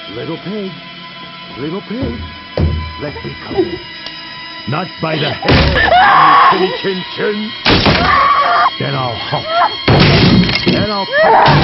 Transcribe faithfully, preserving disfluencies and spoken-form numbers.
Little pig, little pig, let me come. Not by the hair, chin chin chin. Then I'll hop. Then I'll pop.